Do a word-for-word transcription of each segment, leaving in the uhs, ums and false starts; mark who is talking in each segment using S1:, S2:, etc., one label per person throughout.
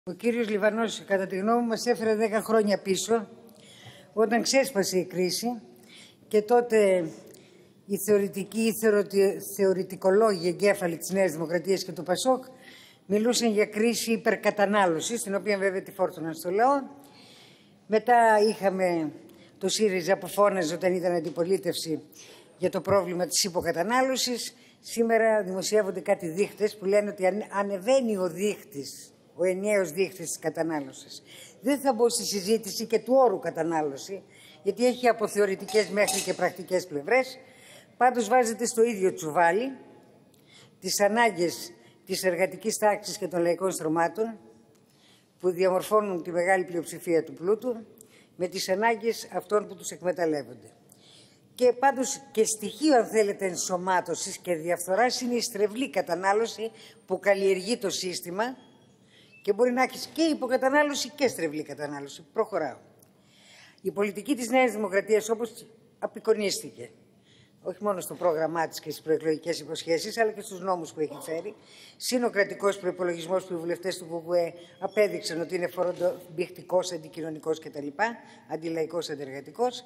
S1: Ο κύριος Λιβανός, κατά τη γνώμη μου, μας έφερε δέκα χρόνια πίσω, όταν ξέσπασε η κρίση και τότε οι θεωρητικοί, οι θεωρητικολόγοι εγκέφαλοι της Νέας Δημοκρατίας και του Πασόκ μιλούσαν για κρίση υπερκατανάλωσης, την οποία βέβαια τη φόρτωναν στο λαό. Μετά είχαμε το ΣΥΡΙΖΑ που φώναζε όταν ήταν αντιπολίτευση για το πρόβλημα της υποκατανάλωσης. Σήμερα δημοσιεύονται κάτι δείχτες που λένε ότι ανεβαίνει ο δείχτης, ο ενιαίος δείχτης της κατανάλωσης. Δεν θα μπω στη συζήτηση και του όρου κατανάλωση, γιατί έχει από θεωρητικές μέχρι και πρακτικές πλευρές. Πάντως βάζεται στο ίδιο τσουβάλι τις ανάγκες της εργατικής τάξης και των λαϊκών στρωμάτων που διαμορφώνουν τη μεγάλη πλειοψηφία του πλούτου με τις ανάγκες αυτών που τους εκμεταλλεύονται. Και πάντως και στοιχείο, αν θέλετε, ενσωμάτωσης και διαφθοράς είναι η στρεβλή κατανάλωση που καλλιεργεί το σύστημα και μπορεί να έχει και υποκατανάλωση και στρεβλή κατανάλωση. Προχωράω. Η πολιτική της Νέας Δημοκρατίας, όπως απεικονίστηκε, όχι μόνο στο πρόγραμμά της και στις προεκλογικές υποσχέσεις, αλλά και στους νόμους που έχει φέρει, συν ο κρατικός προϋπολογισμός που οι βουλευτές του ΚΚΕ απέδειξαν ότι είναι φορομπηχτικός, αντικοινωνικός κτλ., αντιλαϊκός, αντεργατικός,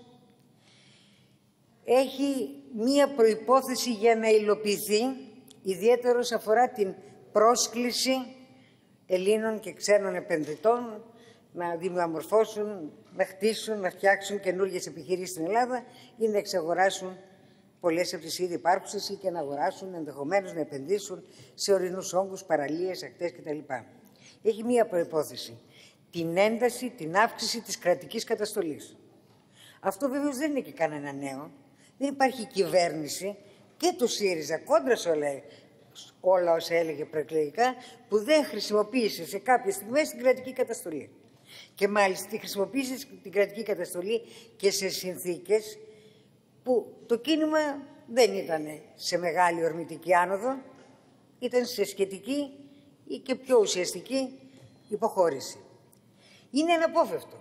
S1: έχει μία προϋπόθεση για να υλοποιηθεί, ιδιαίτερος αφορά την πρόσκληση Ελλήνων και ξένων επενδυτών να διαμορφώσουν, να χτίσουν, να φτιάξουν καινούργιες επιχειρήσεις στην Ελλάδα ή να εξαγοράσουν πολλές από τις ήδη υπάρχουσες ή και να αγοράσουν, ενδεχομένως να επενδύσουν σε ορεινούς όγκους, παραλίες, ακτές κτλ. Έχει μία προϋπόθεση, την ένταση, την αύξηση της κρατικής καταστολής. Αυτό βεβαίως δεν είναι και κανένα νέο. Δεν υπάρχει κυβέρνηση και του ΣΥΡΙΖΑ κόντρα σε όλα, όλα όσα έλεγε προεκλογικά, που δεν χρησιμοποίησε σε κάποιες στιγμές την κρατική καταστολή. Και μάλιστα τη χρησιμοποίησε την κρατική καταστολή και σε συνθήκες που το κίνημα δεν ήταν σε μεγάλη ορμητική άνοδο, ήταν σε σχετική ή και πιο ουσιαστική υποχώρηση. Είναι αναπόφευκτο.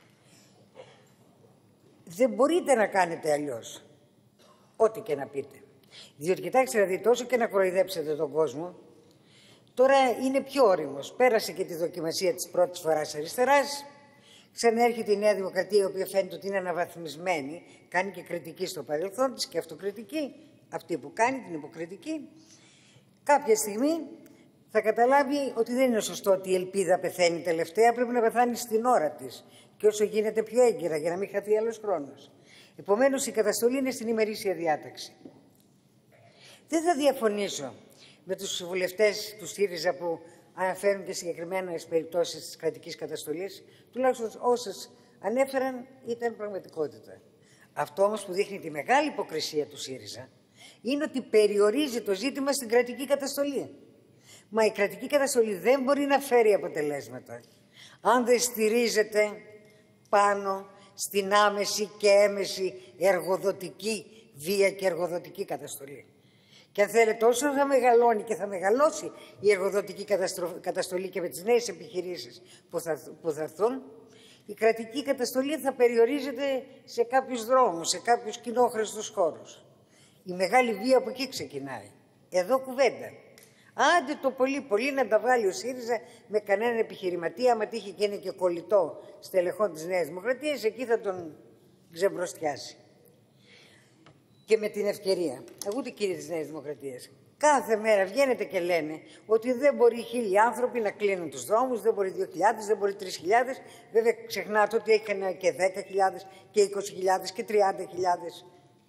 S1: Δεν μπορείτε να κάνετε αλλιώς, ό,τι και να πείτε. Διότι κοιτάξτε να δείτε, όσο και να κοροϊδέψετε τον κόσμο, τώρα είναι πιο όριμος. Πέρασε και τη δοκιμασία της πρώτης φοράς αριστεράς, ξαναέρχεται η Νέα Δημοκρατία, η οποία φαίνεται ότι είναι αναβαθμισμένη, κάνει και κριτική στο παρελθόν της και αυτοκριτική, αυτή που κάνει την υποκριτική. Κάποια στιγμή θα καταλάβει ότι δεν είναι σωστό ότι η ελπίδα πεθαίνει τελευταία, πρέπει να πεθάνει στην ώρα της και όσο γίνεται πιο έγκυρα, για να μην χαθεί άλλος χρόνος. Επομένως, η καταστολή είναι στην ημερήσια διάταξη. Δεν θα διαφωνήσω με τους βουλευτές του ΣΥΡΙΖΑ που αναφέρουν και συγκεκριμένες περιπτώσεις της κρατικής καταστολής, τουλάχιστον όσες ανέφεραν ήταν πραγματικότητα. Αυτό όμως που δείχνει τη μεγάλη υποκρισία του ΣΥΡΙΖΑ είναι ότι περιορίζει το ζήτημα στην κρατική καταστολή. Μα η κρατική καταστολή δεν μπορεί να φέρει αποτελέσματα αν δεν στηρίζεται πάνω στην άμεση και έμεση εργοδοτική βία και εργοδοτική καταστολή. Και αν θέλετε, όσο θα μεγαλώνει και θα μεγαλώσει η εργοδοτική καταστολή και με τις νέες επιχειρήσεις που θα, που θα έρθουν, η κρατική καταστολή θα περιορίζεται σε κάποιους δρόμους, σε κάποιους κοινόχρηστους χώρους. Η μεγάλη βία από εκεί ξεκινάει. Εδώ κουβέντα. Άντε το πολύ πολύ να τα βάλει ο ΣΥΡΙΖΑ με κανέναν επιχειρηματία, άμα τύχει και είναι και κολλητό στελεχών της Νέας Δημοκρατίας, εκεί θα τον ξεμπροστιάσει. Και με την ευκαιρία, ακούτε κύριοι της Νέας Δημοκρατίας, κάθε μέρα βγαίνετε και λένε ότι δεν μπορεί χίλιοι άνθρωποι να κλείνουν τους δρόμους, δεν μπορεί δύο χιλιάδες, δεν μπορεί τρεις χιλιάδες. Βέβαια ξεχνάτε ότι είχαν και δέκα χιλιάδες και είκοσι χιλιάδες και τριάντα χιλιάδες.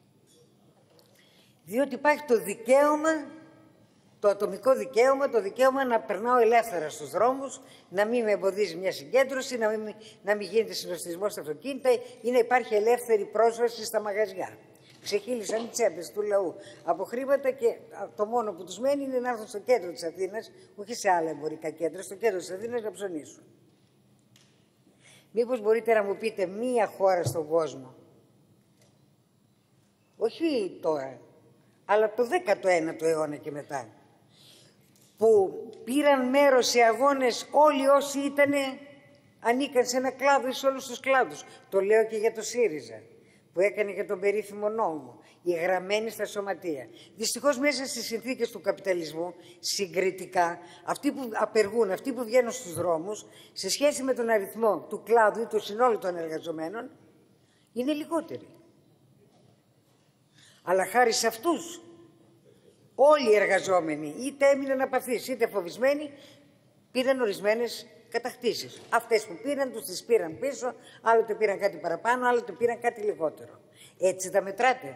S1: Διότι υπάρχει το δικαίωμα, το ατομικό δικαίωμα, το δικαίωμα να περνάω ελεύθερα στους δρόμους, να μην με εμποδίζει μια συγκέντρωση, να μην, να μην γίνεται συνοστισμός στα αυτοκίνητα ή να υπάρχει ελεύθερη πρόσβαση στα μαγαζιά. Ξεχύλισαν οι τσέπες του λαού από χρήματα και το μόνο που τους μένει είναι να έρθουν στο κέντρο της Αθήνας, όχι σε άλλα εμπορικά κέντρα, στο κέντρο της Αθήνας να ψωνίσουν. Μήπως μπορείτε να μου πείτε μία χώρα στον κόσμο, όχι τώρα, αλλά το δέκατο ένατο αιώνα και μετά, που πήραν μέρος σε αγώνες όλοι όσοι ήτανε, ανήκαν σε ένα κλάδο ή σε όλους τους κλάδους. Το λέω και για το ΣΥΡΙΖΑ. που έκανε για τον περίφημο νόμο, οι γραμμένοι στα σωματεία. Δυστυχώς μέσα στις συνθήκες του καπιταλισμού, συγκριτικά, αυτοί που απεργούν, αυτοί που βγαίνουν στους δρόμους, σε σχέση με τον αριθμό του κλάδου ή του συνόλου των εργαζομένων, είναι λιγότεροι. Αλλά χάρη σε αυτούς, όλοι οι εργαζόμενοι, είτε έμειναν απαθείς, είτε φοβισμένοι, πήραν ορισμένες κατακτήσεις. Αυτές που πήραν, τους τις πήραν πίσω, άλλοτε πήραν κάτι παραπάνω, άλλοτε πήραν κάτι λιγότερο. Έτσι τα μετράτε.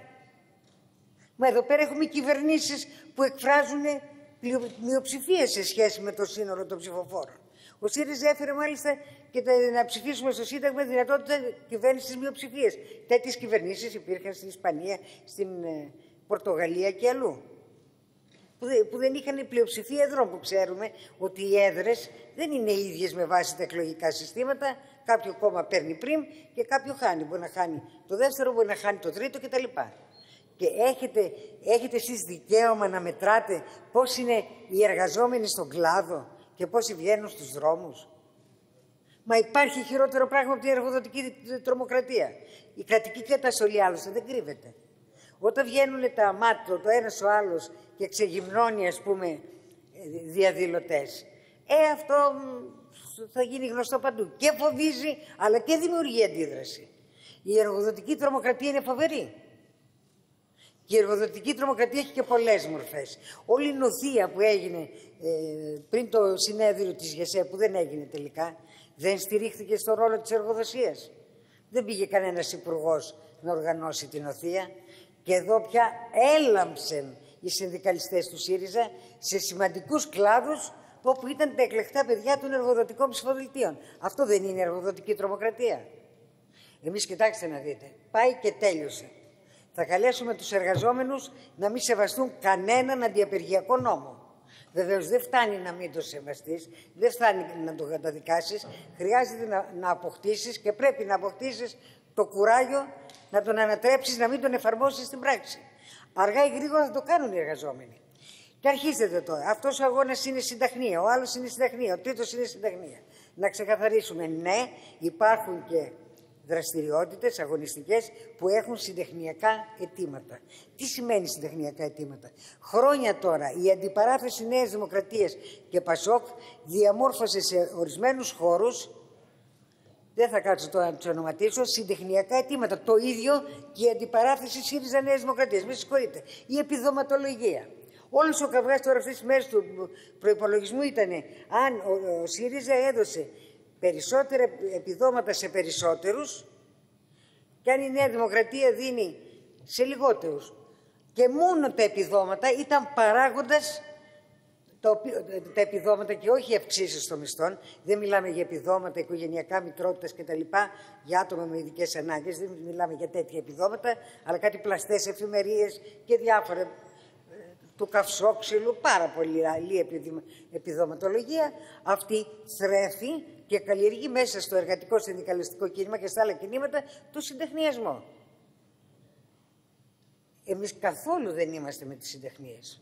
S1: Μα εδώ πέρα έχουμε κυβερνήσεις που εκφράζουν μειοψηφία σε σχέση με το σύνολο των ψηφοφόρων. Ο ΣΥΡΙΖΑ έφερε μάλιστα και να ψηφίσουμε στο Σύνταγμα δυνατότητα κυβέρνησης μειοψηφίας. Τέτοιες κυβερνήσεις υπήρχαν στην Ισπανία, στην Πορτογαλία και αλλού. Που δεν είχαν πλειοψηφία έδρων, που ξέρουμε ότι οι έδρες δεν είναι ίδιες με βάση τα εκλογικά συστήματα. Κάποιο κόμμα παίρνει πριν και κάποιο χάνει. Μπορεί να χάνει το δεύτερο, μπορεί να χάνει το τρίτο κτλ. Και έχετε, έχετε εσείς δικαίωμα να μετράτε πώς είναι οι εργαζόμενοι στον κλάδο και πόσοι βγαίνουν στους δρόμους. Μα υπάρχει χειρότερο πράγμα από την εργοδοτική τρομοκρατία. Η κρατική καταστολή άλλωστε δεν κρύβεται. Όταν βγαίνουν τα μάτια, το ένας ο άλλος και ξεγυμνώνει, ας πούμε, διαδηλωτές, ε, αυτό θα γίνει γνωστό παντού. Και φοβίζει, αλλά και δημιουργεί αντίδραση. Η εργοδοτική τρομοκρατία είναι φοβερή. Και η εργοδοτική τρομοκρατία έχει και πολλές μορφές. Όλη η νοθεία που έγινε ε, πριν το συνέδριο της ΓΕΣΕ, που δεν έγινε τελικά, δεν στηρίχθηκε στο ρόλο της εργοδοσίας. Δεν πήγε κανένας υπουργός να οργανώσει την νοθεία. Και εδώ πια έλαμψαν οι συνδικαλιστές του ΣΥΡΙΖΑ σε σημαντικούς κλάδους όπου ήταν τα εκλεκτά παιδιά των εργοδοτικών ψηφοδελτίων. Αυτό δεν είναι εργοδοτική τρομοκρατία? Εμείς, κοιτάξτε να δείτε, πάει και τέλειωσε. Θα καλέσουμε τους εργαζόμενους να μην σεβαστούν κανέναν αντιαπεργιακό νόμο. Βεβαίως δεν φτάνει να μην το σεβαστείς, δεν φτάνει να το καταδικάσεις, χρειάζεται να, να αποκτήσεις και πρέπει να αποκτήσεις το κουράγιο να τον ανατρέψεις, να μην τον εφαρμόσεις στην πράξη. Αργά ή γρήγορα θα το κάνουν οι εργαζόμενοι. Και αρχίζετε τώρα. Αυτός ο αγώνας είναι συνταχνία, ο άλλος είναι συνταχνία, ο τρίτος είναι συνταχνία. Να ξεκαθαρίσουμε, ναι, υπάρχουν και δραστηριότητες αγωνιστικές που έχουν συντεχνιακά αιτήματα. Τι σημαίνει συντεχνιακά αιτήματα? Χρόνια τώρα η αντιπαράθεση Νέας Δημοκρατίας και Πασόκ διαμόρφωσε σε ορισμένους χώρους, δεν θα κάτσω τώρα να τους ονοματίσω, συντεχνιακά αιτήματα. Το ίδιο και η αντιπαράθεση ΣΥΡΙΖΑ Νέας Δημοκρατίας. Με συγχωρείτε. Η επιδοματολογία. Όλος ο καυγάς τώρα αυτές τις μέρες του προϋπολογισμού ήταν αν ο, ο ΣΥΡΙΖΑ έδωσε περισσότερα επιδόματα σε περισσότερους και αν η Νέα Δημοκρατία δίνει σε λιγότερους. Και μόνο τα επιδόματα ήταν παράγοντας το, τα επιδόματα και όχι αυξήσεις των μισθών. Δεν μιλάμε για επιδόματα οικογενειακά, μητρότητας κτλ. Για άτομα με ειδικές ανάγκες. Δεν μιλάμε για τέτοια επιδόματα, αλλά κάτι πλαστές εφημερίες και διάφορα του καυσόξυλου, πάρα πολύ αλλή επιδοματολογία. Αυτή θρέφει και καλλιεργεί μέσα στο εργατικό συνδικαλιστικό κίνημα και στα άλλα κινήματα το συντεχνιασμό. Εμείς καθόλου δεν είμαστε με τις συντεχνίες.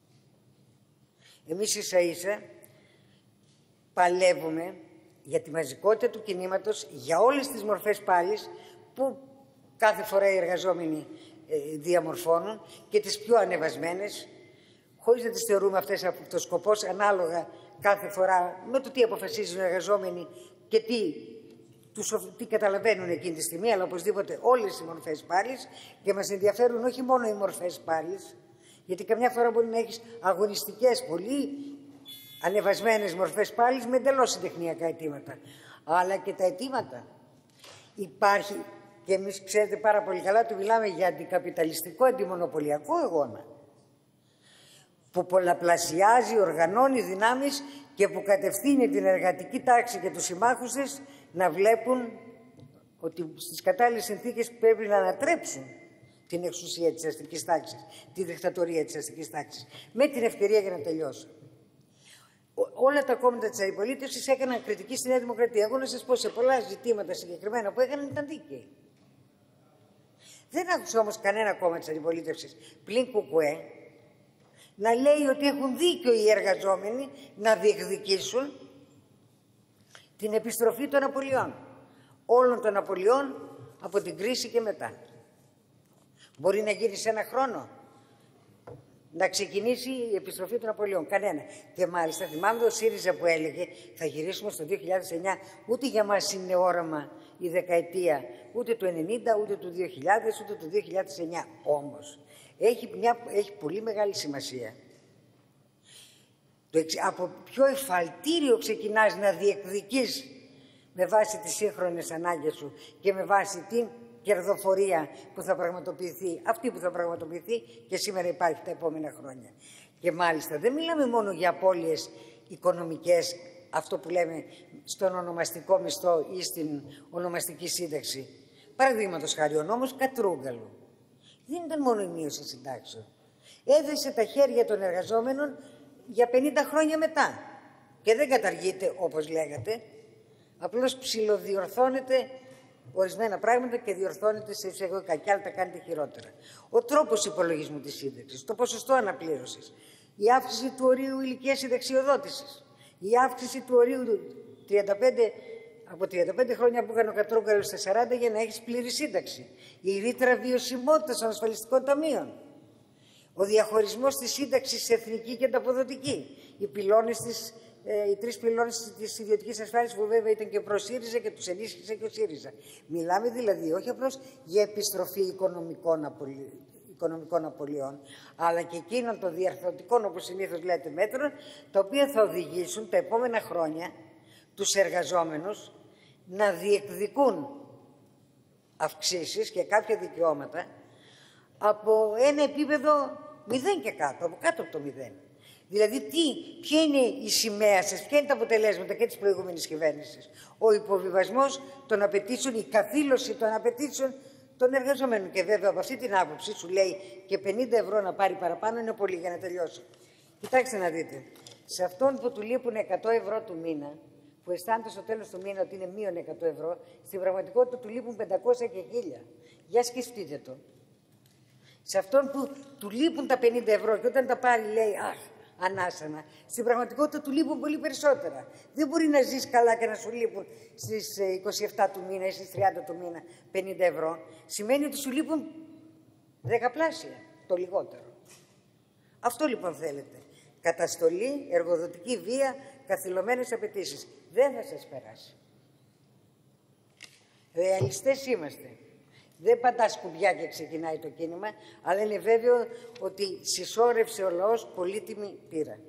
S1: Εμείς ίσα ίσα παλεύουμε για τη μαζικότητα του κινήματος, για όλες τις μορφές πάλης που κάθε φορά οι εργαζόμενοι ε, διαμορφώνουν και τις πιο ανεβασμένες, χωρίς να τις θεωρούμε αυτές από το σκοπός, ανάλογα κάθε φορά με το τι αποφασίζουν οι εργαζόμενοι και τι, τους, τι καταλαβαίνουν εκείνη τη στιγμή, αλλά οπωσδήποτε όλες οι μορφές πάλης, και μας ενδιαφέρουν όχι μόνο οι μορφές πάλης, γιατί καμιά φορά μπορεί να έχεις αγωνιστικές, πολύ ανεβασμένες μορφές πάλης με εντελώς συντεχνιακά αιτήματα. Αλλά και τα αιτήματα. Υπάρχει, και εμείς ξέρετε πάρα πολύ καλά ότι μιλάμε για αντικαπιταλιστικό, αντιμονοπολιακό αγώνα, που πολλαπλασιάζει, οργανώνει δυνάμεις και που κατευθύνει την εργατική τάξη και τους συμμάχους της να βλέπουν ότι στις κατάλληλες συνθήκες πρέπει να ανατρέψουν την εξουσία της αστικής τάξης, τη δικτατορία της αστικής τάξης. Με την ευκαιρία, για να τελειώσω. Όλα τα κόμματα της αντιπολίτευσης έκαναν κριτική στη Νέα Δημοκρατία. Εγώ να σας πω, σε πολλά ζητήματα συγκεκριμένα που έκαναν ήταν δίκαιοι. Δεν άκουσα όμως κανένα κόμμα της αντιπολίτευσης πλην ΚΚΕ να λέει ότι έχουν δίκιο οι εργαζόμενοι να διεκδικήσουν την επιστροφή των απολειών. Όλων των απολειών από την κρίση και μετά. Μπορεί να γίνει σε ένα χρόνο. Να ξεκινήσει η επιστροφή των απολειών. Κανένα. Και μάλιστα θυμάμαι ο ΣΥΡΙΖΑ που έλεγε θα γυρίσουμε στο δύο χιλιάδες εννιά. Ούτε για μας είναι όραμα η δεκαετία ούτε του ενενήντα, ούτε του δύο χιλιάδες, ούτε του δύο χιλιάδες εννιά. Όμως έχει, μια, έχει πολύ μεγάλη σημασία. Το, από ποιο εφαλτήριο ξεκινάς να διεκδικείς με βάση τις σύγχρονες ανάγκες σου και με βάση την κερδοφορία που θα πραγματοποιηθεί, αυτή που θα πραγματοποιηθεί και σήμερα υπάρχει τα επόμενα χρόνια. Και μάλιστα δεν μιλάμε μόνο για απώλειες οικονομικές, αυτό που λέμε στον ονομαστικό μισθό ή στην ονομαστική σύνταξη. Παραδείγματος χάρη, ο νόμος Κατρούγκαλου δεν ήταν μόνο η μείωση συντάξεων. Έδεσε τα χέρια των εργαζόμενων για πενήντα χρόνια μετά. Και δεν καταργείται όπως λέγατε, απλώς ψιλοδιορθώνεται ορισμένα πράγματα και διορθώνεται σε εισαγωγικά και άλλα τα κάνετε χειρότερα. Ο τρόπος υπολογισμού της σύνταξης, το ποσοστό αναπλήρωσης, η αύξηση του ορίου ηλικίας συνταξιοδότησης, η αύξηση του ορίου τριάντα πέντε, από τριάντα πέντε χρόνια που έκανε ο Κατρούγκαλος στα σαράντα για να έχεις πλήρη σύνταξη, η ρήτρα βιωσιμότητας των ασφαλιστικών ταμείων, ο διαχωρισμός της σύνταξης σε εθνική και ανταποδοτική, οι πυλώνες της Ε, οι τρεις πυλώνες της ιδιωτικής ασφάλισης που βέβαια ήταν και προ ΣΥΡΙΖΑ και τους ενίσχυσε και ο ΣΥΡΙΖΑ. Μιλάμε δηλαδή όχι απλώς για επιστροφή οικονομικών, απολυ... οικονομικών απολειών, αλλά και εκείνων των διαρθρωτικών, όπως συνήθως λέτε, μέτρων, τα οποία θα οδηγήσουν τα επόμενα χρόνια τους εργαζόμενους να διεκδικούν αυξήσεις και κάποια δικαιώματα από ένα επίπεδο μηδέν και κάτω, από κάτω από το μηδέν. Δηλαδή, τι, ποια είναι η σημαία σας, ποια είναι τα αποτελέσματα και της προηγούμενης κυβέρνησης. Ο υποβιβασμός των απαιτήσεων, η καθήλωση των απαιτήσεων των εργαζομένων. Και βέβαια από αυτή την άποψη σου λέει και πενήντα ευρώ να πάρει παραπάνω είναι πολύ για να τελειώσω. Κοιτάξτε να δείτε. Σε αυτόν που του λείπουν εκατό ευρώ του μήνα, που αισθάνεται στο τέλος του μήνα ότι είναι μείον εκατό ευρώ, στην πραγματικότητα του λείπουν πεντακόσια και χίλια. Για σκεφτείτε το. Σε αυτόν που του λείπουν τα πενήντα ευρώ και όταν τα πάρει λέει αχ, ανάσανα. Στην πραγματικότητα του λείπουν πολύ περισσότερα. Δεν μπορεί να ζεις καλά και να σου λείπουν στις είκοσι επτά του μήνα ή στις τριάντα του μήνα πενήντα ευρώ. Σημαίνει ότι σου λείπουν δεκαπλάσια, το λιγότερο. Αυτό λοιπόν θέλετε. Καταστολή, εργοδοτική βία, καθυλωμένες απαιτήσεις. Δεν θα σας περάσει. Ρεαλιστές είμαστε. Δεν πατά σκουμπιά και ξεκινάει το κίνημα, αλλά είναι βέβαιο ότι συσσόρευσε ο λαός πολύτιμη πείρα.